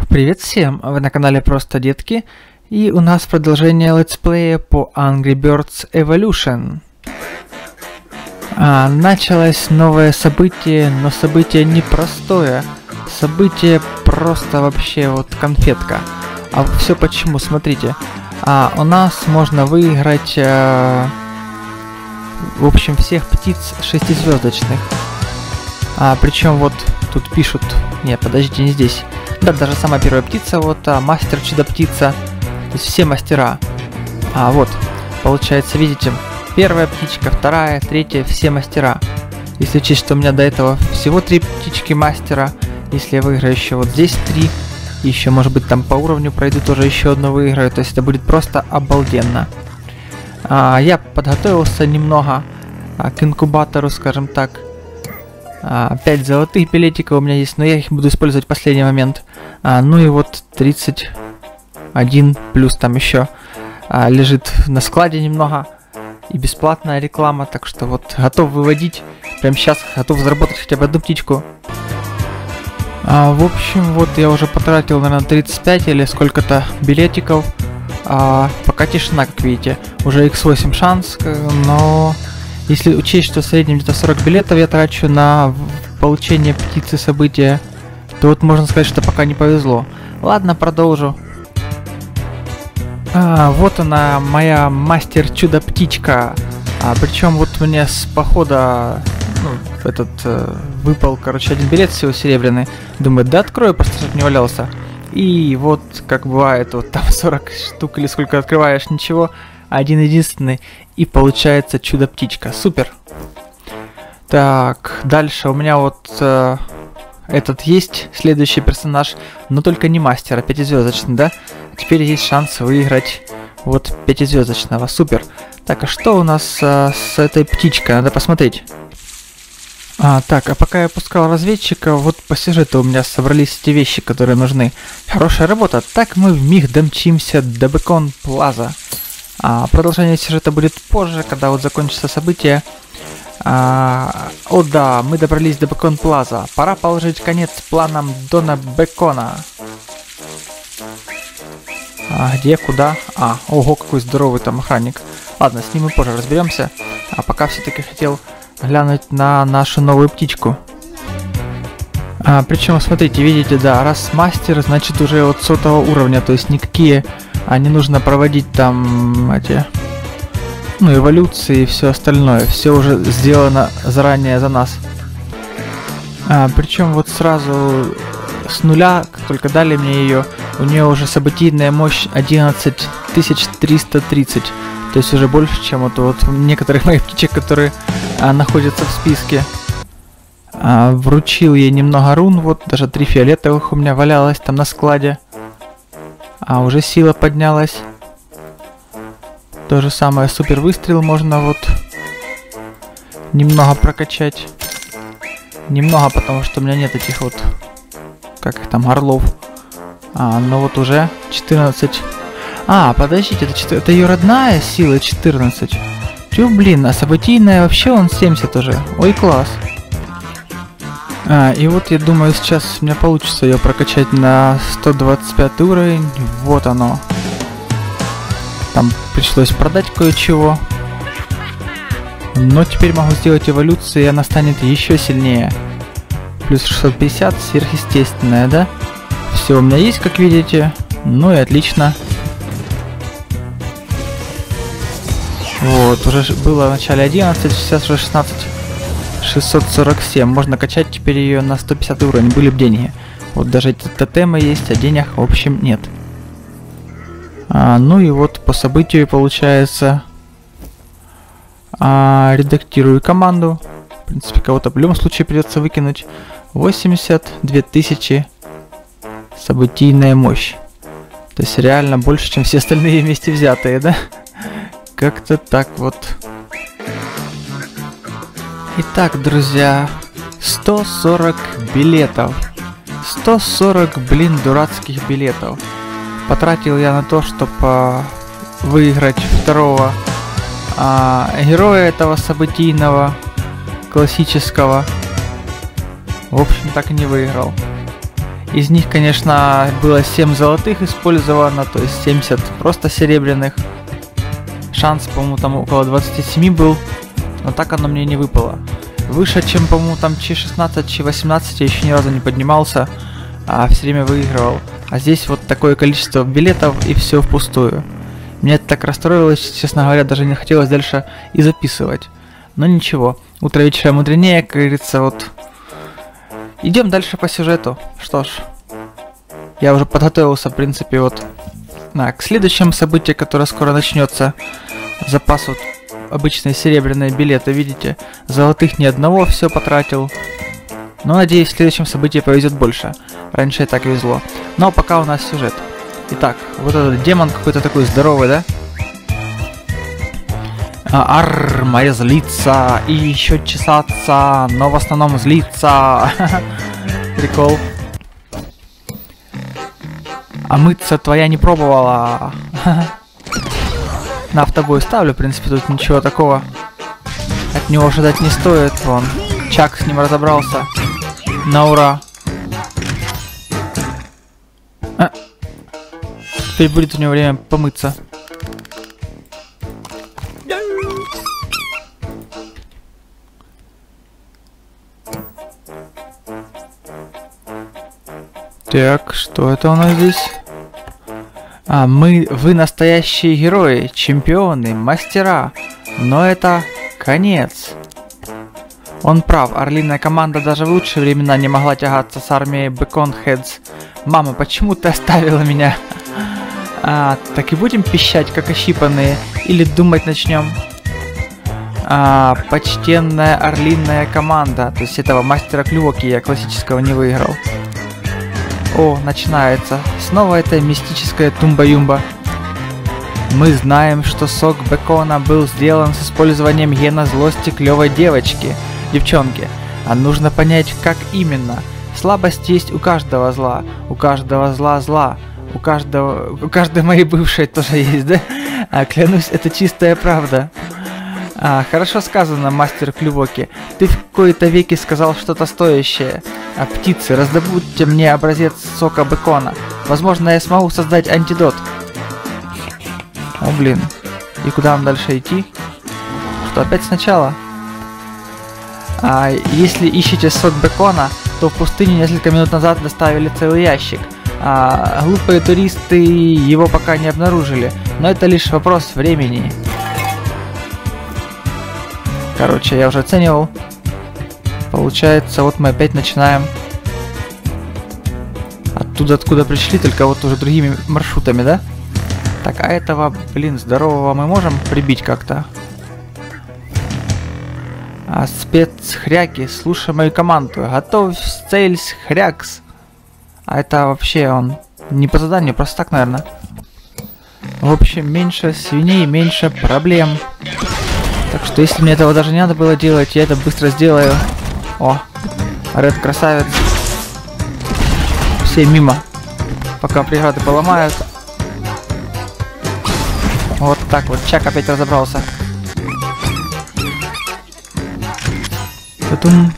Привет всем! Вы на канале Просто Детки, и у нас продолжение летсплея по Angry Birds Evolution. Началось новое событие, но событие непростое. Событие просто вообще вот конфетка. А все почему? Смотрите. У нас можно выиграть, в общем, всех птиц 6-звездочных. Причем вот тут пишут... Не, подождите, не здесь. Да, даже самая первая птица, вот, мастер чудо-птица. То есть все мастера. Вот, получается, видите, первая птичка, вторая, третья, все мастера. Если учесть, что у меня до этого всего 3 птички мастера, если я выиграю еще вот здесь 3, еще, может быть, там по уровню пройду, тоже еще одну выиграю, то есть это будет просто обалденно. Я подготовился немного к инкубатору, скажем так. 5 золотых билетиков у меня есть, но я их буду использовать в последний момент. Ну и вот 31 плюс там еще лежит на складе немного. И бесплатная реклама, так что вот готов выводить. Прямо сейчас готов заработать хотя бы одну птичку. В общем, вот я уже потратил, наверное, 35 или сколько-то билетиков. Пока тишина, как видите. Уже x8 шанс, но... Если учесть, что в среднем где-то 40 билетов я трачу на получение птицы события, то вот можно сказать, что пока не повезло. Ладно, продолжу. Вот она, моя мастер-чудо-птичка. Причем вот мне с похода выпал, короче, 1 билет всего серебряный. Думаю, да открою, просто чтобы не валялся. И вот, как бывает, вот там 40 штук или сколько открываешь, ничего. Один единственный, и получается чудо-птичка. Супер. Так, дальше у меня вот этот есть, следующий персонаж, но только не мастер, а 5-звездочный, да? Теперь есть шанс выиграть вот 5-звездочного. Супер. Так, а что у нас с этой птичкой? Надо посмотреть. Так, а пока я пускал разведчика, вот по сюжету у меня собрались те вещи, которые нужны. Хорошая работа. Так мы вмиг домчимся до Бекон Плаза. Продолжение сюжета будет позже, когда вот закончится событие. О да, мы добрались до Бекон Плаза. Пора положить конец планам Дона Бекона. Где, куда? Ого, какой здоровый там охранник. Ладно, с ним мы позже разберемся. Пока все-таки хотел глянуть на нашу новую птичку. Причем, смотрите, видите, да, раз мастер, значит уже от 100 уровня, то есть никакие... не нужно проводить там эти, эволюции и все остальное. Все уже сделано заранее за нас. Причем вот сразу с нуля, как только дали мне ее, у нее уже событийная мощь 11330. То есть уже больше, чем вот некоторых моих птичек, которые находятся в списке. Вручил ей немного рун, вот даже 3 фиолетовых у меня валялось там на складе. Уже сила поднялась. То же самое, супер выстрел можно вот немного прокачать. Немного, потому что у меня нет этих вот, как их там, орлов. Но вот уже 14. Подождите, это ее родная сила 14. Чё, блин, а событийная вообще он 70 уже. Ой, класс. И вот я думаю, сейчас у меня получится ее прокачать на 125 уровень. Вот оно. Там пришлось продать кое-чего. Но теперь могу сделать эволюцию, и она станет еще сильнее. Плюс 650, сверхъестественная, да? Все у меня есть, как видите. Ну и отлично. Вот, уже было в начале 11, сейчас уже 16. 647. Можно качать теперь ее на 150 уровень. Были бы деньги. Вот даже эти тотемы есть, а денег в общем нет. Ну и вот по событию получается. Редактирую команду. В принципе, кого-то в любом случае придется выкинуть. 82 тысячи событийная мощь. То есть реально больше, чем все остальные вместе взятые, да? Как-то так вот. Итак, друзья, 140 билетов. 140, блин, дурацких билетов. Потратил я на то, чтобы выиграть второго героя этого событийного, классического. В общем, так и не выиграл. Из них, конечно, было 7 золотых использовано, то есть 70 просто серебряных. Шанс, по-моему, там около 27 был, но так оно мне не выпало. Выше, чем, по-моему, там Ч16, Ч18 я еще ни разу не поднимался, а все время выигрывал. А здесь вот такое количество билетов и все впустую. Меня это так расстроилось, честно говоря, даже не хотелось дальше и записывать. Но ничего, утро вечера мудренее, как говорится, вот. Идем дальше по сюжету. Что ж, я уже подготовился, в принципе, вот к следующему событию, которое скоро начнется. Запас вот обычные серебряные билеты, видите? Золотых ни одного, все потратил. Но надеюсь, в следующем событии повезет больше. Раньше и так везло. Но пока у нас сюжет. Итак, вот этот демон какой-то такой здоровый, да? Моя злится и еще чесаться, но в основном злится. Прикол. А мыться твоя не пробовала. На автобой ставлю, в принципе, тут ничего такого. От него ожидать не стоит, вон. Чак с ним разобрался. На ура. Теперь будет у него время помыться. Так, что это у нас здесь? Вы настоящие герои, чемпионы, мастера. Но это конец. Он прав, орлиная команда даже в лучшие времена не могла тягаться с армией Бэконхедс. Мама, почему ты оставила меня? Так и будем пищать, как ощипанные, или думать начнем? Почтенная орлиная команда. То есть этого мастера клювоки я классического не выиграл. О, начинается. Снова эта мистическая тумба-юмба. Мы знаем, что сок бекона был сделан с использованием гена злости клевой девчонки. А нужно понять, как именно. Слабость есть у каждого зла. У каждого зла. У каждой моей бывшей тоже есть, да? Клянусь, это чистая правда. Хорошо сказано, мастер Клювоки. Ты в кои-то веки сказал что-то стоящее. Птицы, раздобудьте мне образец сока бекона. Возможно, я смогу создать антидот. О, блин. И куда нам дальше идти? Что, опять сначала? Если ищете сок бекона, то в пустыне несколько минут назад доставили целый ящик. Глупые туристы его пока не обнаружили. Но это лишь вопрос времени. Короче, я уже оценивал. Получается, вот мы опять начинаем оттуда, откуда пришли, только вот уже другими маршрутами, да? Так, а этого, блин, здорового мы можем прибить как-то? Спецхряки, слушай мою команду. Готовь цель хрякс. А это вообще он не по заданию, просто так, наверное. В общем, меньше свиней, меньше проблем. Так что, если мне этого даже не надо было делать, я это быстро сделаю. О, Ред красавец. Все мимо, пока преграды поломают. Вот так вот, Чак опять разобрался. Тутум.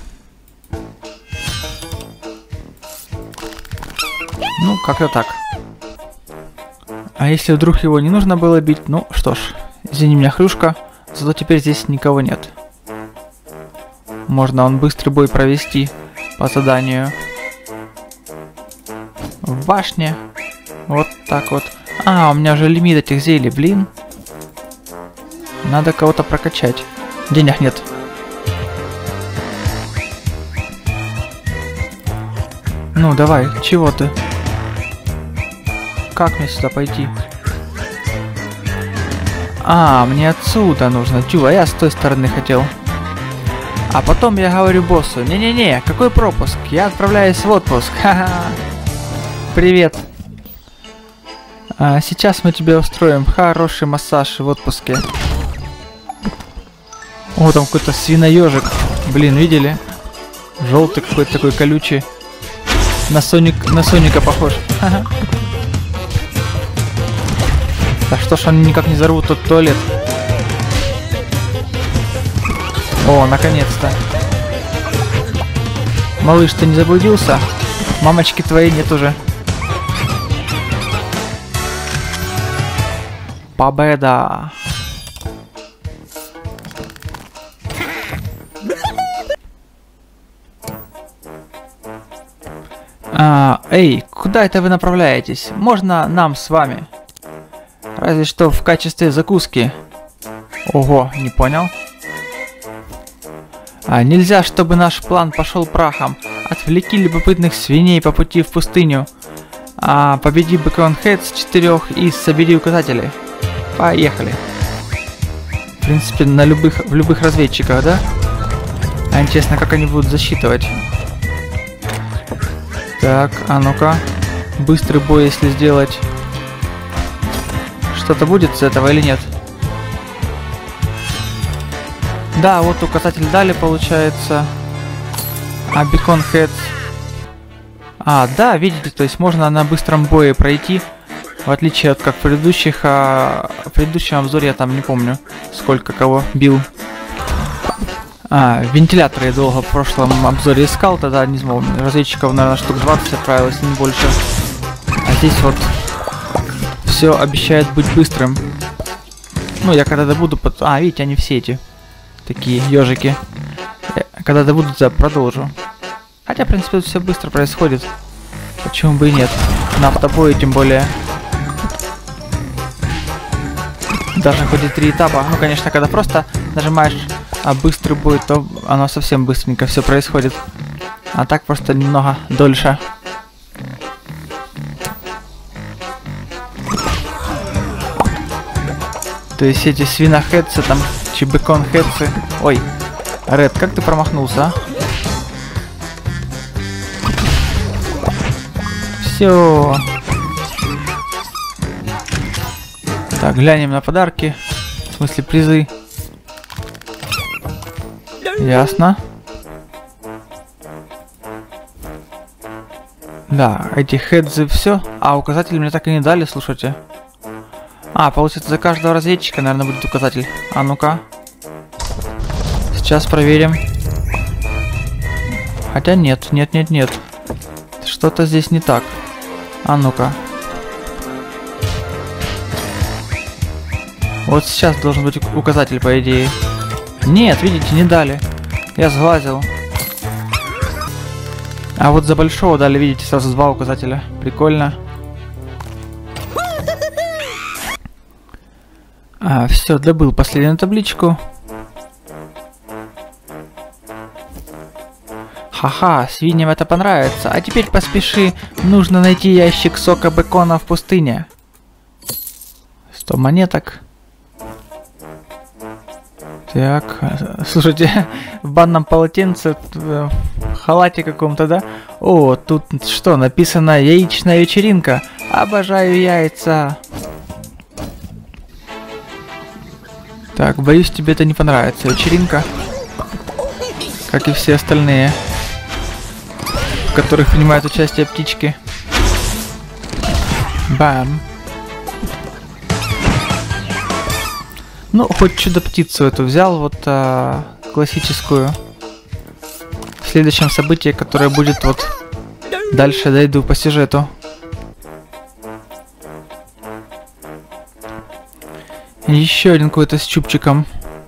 Ну, как-то так. А если вдруг его не нужно было бить, ну что ж, извини меня, хрюшка. Зато теперь здесь никого нет. Можно он быстрый бой провести по заданию. В башне. Вот так вот. У меня уже лимит этих зелий, блин. Надо кого-то прокачать. Денег нет. Ну, давай, чего ты? Как мне сюда пойти? Мне отсюда нужно. Тю, а я с той стороны хотел. А потом я говорю боссу: не-не-не, какой пропуск? Я отправляюсь в отпуск. Ха-ха. Привет. Сейчас мы тебе устроим хороший массаж в отпуске. О, там какой-то свиноежик. Блин, видели? Желтый какой-то такой колючий. На Соника похож. Ха-ха. Да что ж они никак не взорвут тот туалет? О, наконец-то. Малыш, ты не заблудился? Мамочки твоей нет уже. Победа! Эй, куда это вы направляетесь? Можно нам с вами? Разве что в качестве закуски. Ого, не понял. Нельзя, чтобы наш план пошел прахом. Отвлеки любопытных свиней по пути в пустыню. Победи Бэконхед с 4 и собери указатели. Поехали. В принципе, в любых разведчиках, да? Интересно, как они будут засчитывать. Так, ну-ка. Быстрый бой, если сделать. Что-то будет с этого или нет? Да, вот указатель дали, получается. Бэконхед. Да, видите, то есть можно на быстром бое пройти. В отличие от как предыдущих, в предыдущем обзоре я там не помню, сколько кого бил. Вентиляторы я долго в прошлом обзоре искал, тогда не смог. Разведчиков, наверное, штук 20 отправилось, не больше. А здесь вот все обещает быть быстрым. Ну, я когда добуду... видите, они все эти такие ежики. Когда добуду, я продолжу. Хотя, в принципе, тут все быстро происходит. Почему бы и нет? На автобое, тем более. Даже хоть и 3 этапа. Ну, конечно, когда просто нажимаешь быстрый бой, то оно совсем быстренько все происходит. А так просто немного дольше. То есть эти свинохедцы там, бэконхедцы. Ой, Ред, как ты промахнулся, Все. Так, глянем на подарки. В смысле, призы. Ясно. Да, эти хедзы все. Указатели мне так и не дали, слушайте. Получается, за каждого разведчика, наверное, будет указатель. Ну-ка. Сейчас проверим. Хотя нет. Что-то здесь не так. Ну-ка. Вот сейчас должен быть указатель, по идее. Нет, видите, не дали. Я сглазил. Вот за большого дали, видите, сразу 2 указателя. Прикольно. Все, добыл последнюю табличку. Ха-ха, свиньям это понравится. А теперь поспеши, нужно найти ящик сока бекона в пустыне. 100 монеток. Так, слушайте, в банном полотенце, в халате каком-то, да? Тут что, написано «Яичная вечеринка». Обожаю яйца. Так, боюсь, тебе это не понравится. Вечеринка, как и все остальные, в которых принимают участие птички. Бам. Ну, хоть чудо-птицу эту взял, вот классическую. В следующем событии, которое будет вот дальше, дойду по сюжету. Еще один какой-то с чубчиком.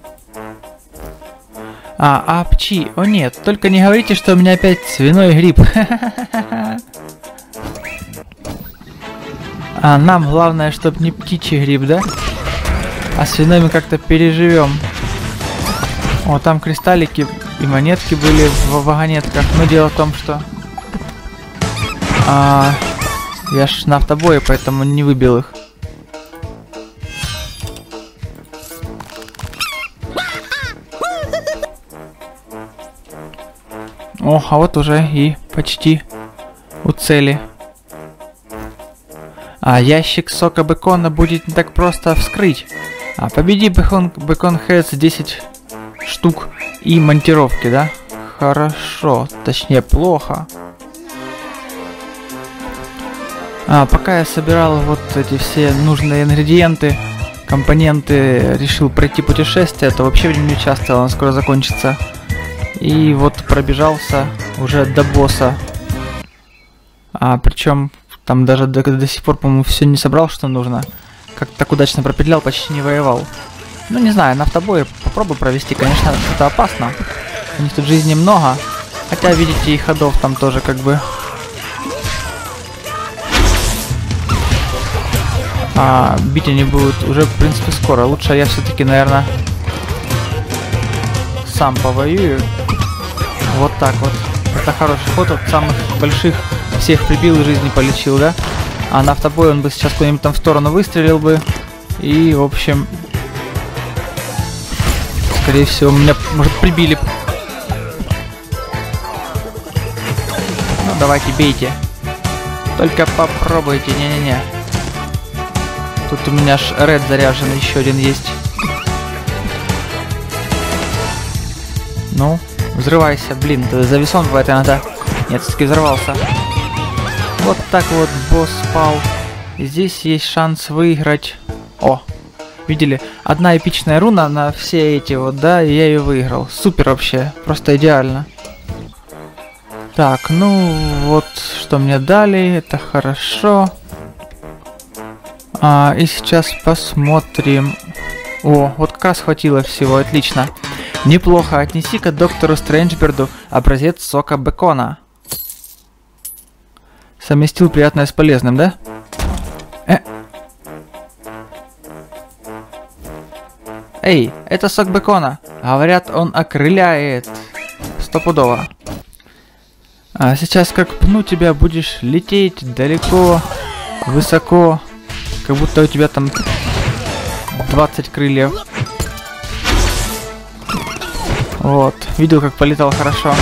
Апчи. О нет, только не говорите, что у меня опять свиной грипп. Нам главное, чтобы не птичий грипп, да? А свиной мы как-то переживем. Там кристаллики и монетки были в вагонетках. Но дело в том, что... я ж на автобое, поэтому не выбил их. А вот уже и почти у цели. Ящик сока бекона будет не так просто вскрыть. Победи Бэконхедс 10 штук и монтировки, да? Хорошо, точнее плохо. Пока я собирал вот эти все нужные ингредиенты, компоненты, решил пройти путешествие, то вообще в нем не участвовал, оно скоро закончится. И вот пробежался уже до босса. Причем там даже до сих пор, по-моему, все не собрал, что нужно. Как так удачно пропетлял, почти не воевал. Ну, не знаю, на автобое попробую провести. Конечно, это опасно. У них тут жизни много. Хотя, видите, и ходов там тоже как бы... бить они будут уже, в принципе, скоро. Лучше я все-таки, наверное, сам повоюю. Вот так вот. Это хороший ход от самых больших. Всех прибил и жизни полечил, да? А на автобой он бы сейчас куда-нибудь там в сторону выстрелил бы. И, в общем... Скорее всего, меня, может, прибили. Ну, давайте, бейте. Только попробуйте, не-не-не. Тут у меня аж ред заряжен, еще один есть. Ну, взрывайся, блин, это зависон бывает иногда. Нет, все-таки взорвался. Вот так вот босс спал. И здесь есть шанс выиграть. О, видели? Одна эпичная руна на все эти вот, да, и я ее выиграл. Супер вообще, просто идеально. Так, ну вот, что мне дали, это хорошо. И сейчас посмотрим. О, вот как раз хватило всего, отлично. Неплохо, отнеси-ка доктору Стрэнджберду образец сока бекона. Совместил приятное с полезным, да? Эй, это сок бекона. Говорят, он окрыляет. Стопудово. Сейчас как пну тебя, будешь лететь далеко, высоко. Как будто у тебя там 20 крыльев. Вот, видел, как полетал хорошо.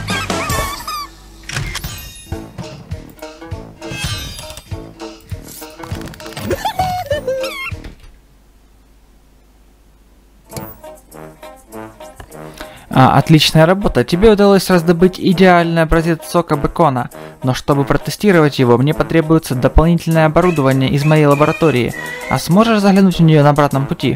Отличная работа. Тебе удалось раздобыть идеальный образец сока бекона. Но чтобы протестировать его, мне потребуется дополнительное оборудование из моей лаборатории. А сможешь заглянуть в нее на обратном пути?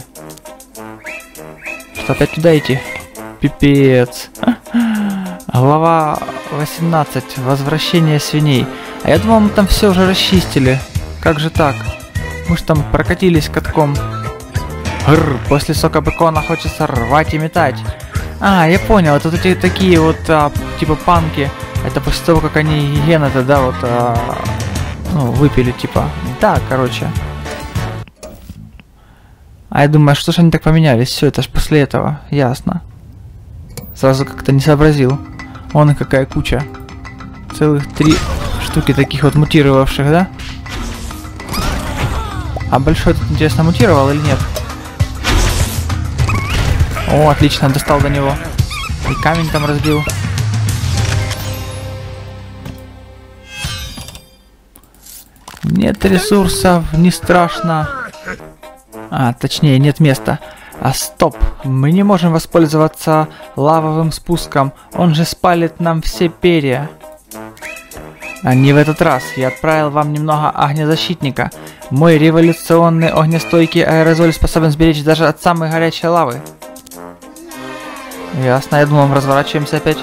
Что, опять туда идти? Пипец. Глава 18. Возвращение свиней. А я думал, мы там все уже расчистили. Как же так? Мы ж там прокатились катком. Гррр, после сока бекона хочется рвать и метать. Я понял, это вот эти такие вот, типа панки. Это после того, как они гены-то, да, вот, ну, выпили, типа. Да, короче. Я думаю, что ж они так поменялись? Все, это ж после этого, ясно. Сразу как-то не сообразил. Вон и какая куча. Целых 3 штуки таких вот мутировавших, да? А большой тут, интересно, мутировал или нет? О, отлично, достал до него. И камень там разбил. Нет ресурсов, не страшно. Точнее, нет места. Стоп, мы не можем воспользоваться лавовым спуском. Он же спалит нам все перья. Не в этот раз. Я отправил вам немного огнезащитника. Мой революционный огнестойкий аэрозоль способен сберечь даже от самой горячей лавы. Ясно, я думал, мы разворачиваемся опять.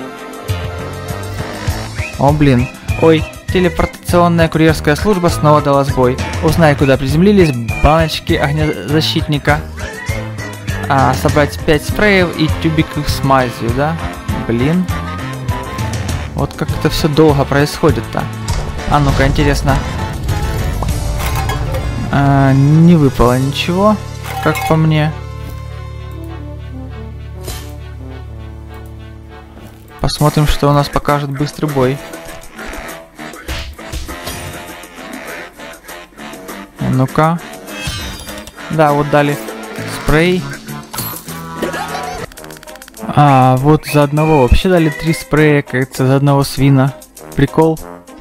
О, блин. Ой, телепортационная курьерская служба снова дала сбой. Узнай, куда приземлились баночки огнезащитника. Собрать 5 спреев и тюбиков с мазью, да? Блин. Вот как это все долго происходит-то. Ну-ка, интересно. Не выпало ничего, как по мне. Посмотрим, что у нас покажет быстрый бой. Ну-ка. Да, вот дали спрей. Вот за одного. Вообще дали 3 спрея, кажется, за одного свина. Прикол.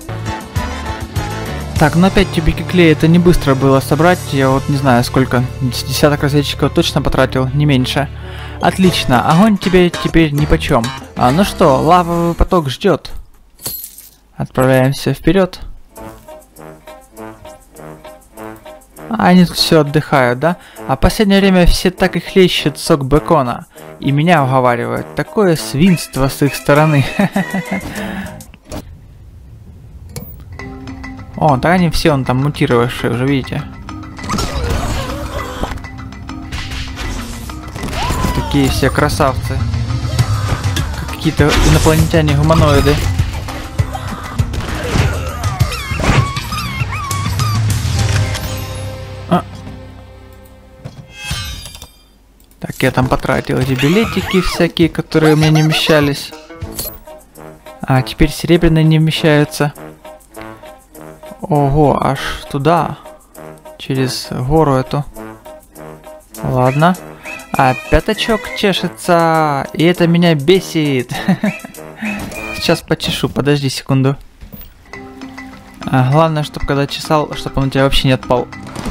Так, ну опять тюбики клея, это не быстро было собрать. Я вот не знаю сколько. Десяток разведчиков точно потратил, не меньше. Отлично, огонь тебе теперь нипочем. Ну что, лавовый поток ждет. Отправляемся вперед. Они тут все отдыхают, да? А в последнее время все так и хлещут сок бекона. И меня уговаривают. Такое свинство с их стороны. О, да они все, он там мутировавшие уже, видите? Такие все красавцы. Как какие-то инопланетяне-гуманоиды. Так, я там потратил эти билетики всякие, которые у меня не вмещались. А теперь серебряные не вмещаются. Ого, аж туда. Через гору эту. Ладно. А пятачок чешется, и это меня бесит. Сейчас почешу, подожди секунду. Главное, чтобы когда чесал, чтобы он у тебя вообще не отпал.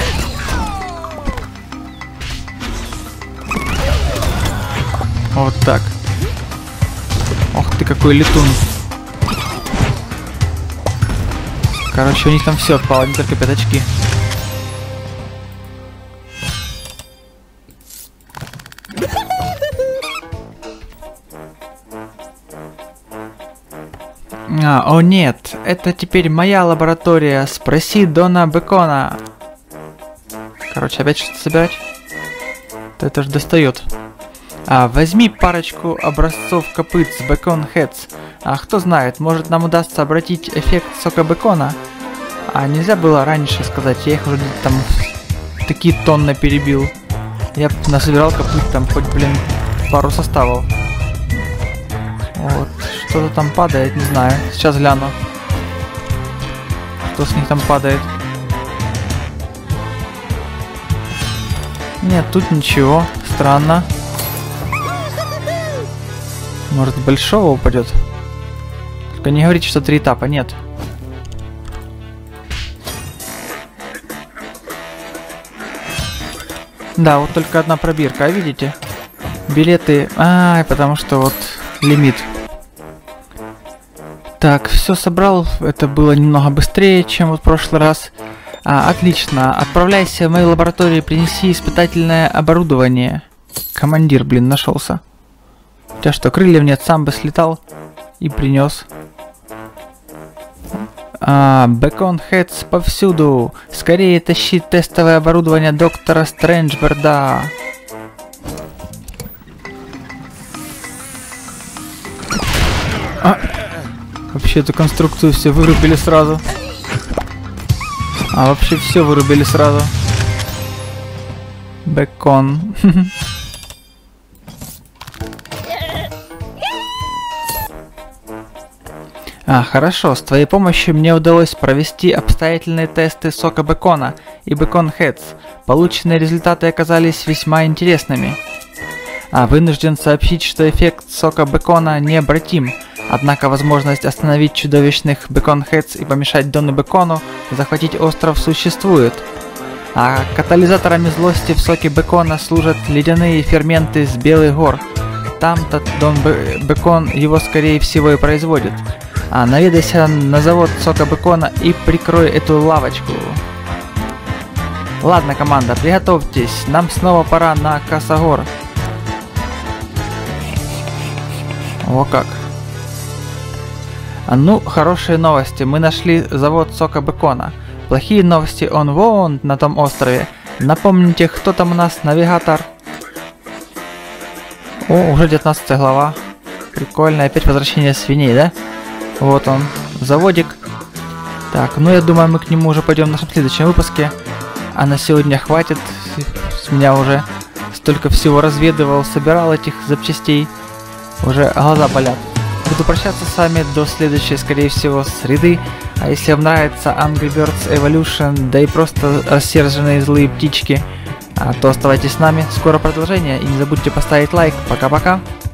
Вот так. Ох ты, какой летун. Короче, у них там все отпало, не только пятачки. О нет, это теперь моя лаборатория. Спроси Дона Бекона. Короче, опять что-то собирать? Это же достает. Возьми парочку образцов копыт с Бекон Heads. Кто знает, может нам удастся обратить эффект сока бекона. Нельзя было раньше сказать, я их уже там такие тонны перебил. Я насобирал копыт там хоть, блин, пару составов. Вот, что-то там падает, не знаю. Сейчас гляну. Что с них там падает. Нет, тут ничего. Странно. Может, большого упадет? Только не говорите, что 3 этапа, нет. Да, вот только одна пробирка, видите? Билеты... потому что вот лимит. Так, все собрал. Это было немного быстрее, чем вот в прошлый раз. Отлично. Отправляйся в мою лабораторию и принеси испытательное оборудование. Командир, блин, нашелся. У тебя что, крыльев нет? Сам бы слетал и принес. Бекон Heads повсюду. Скорее тащи тестовое оборудование доктора Стрэнджберда. Вообще эту конструкцию все вырубили сразу. Вообще все вырубили сразу. Бекон. Хорошо, с твоей помощью мне удалось провести обстоятельные тесты сока бекона и Бекон Heads. Полученные результаты оказались весьма интересными. Вынужден сообщить, что эффект сока бекона необратим, однако возможность остановить чудовищных Бекон Heads и помешать Дону Бекону захватить остров существует. Катализаторами злости в соке бекона служат ледяные ферменты с Белых гор. Там-то Дон Бекон его скорее всего и производит. Наведайся на завод сока бекона и прикрой эту лавочку. Ладно, команда, приготовьтесь, нам снова пора на Касагор. О как. Ну, хорошие новости, мы нашли завод сока бекона. Плохие новости, он вон на том острове. Напомните, кто там у нас, навигатор? О, уже 19 глава. Прикольно, опять возвращение свиней, да? Вот он, заводик. Так, ну я думаю, мы к нему уже пойдем в нашем следующем выпуске. А на сегодня хватит. С меня уже столько всего разведывал, собирал этих запчастей. Уже глаза болят. Буду прощаться с вами до следующей, скорее всего, среды. А если вам нравится Angry Birds Evolution, да и просто рассерженные злые птички, то оставайтесь с нами. Скоро продолжение. И не забудьте поставить лайк. Пока-пока.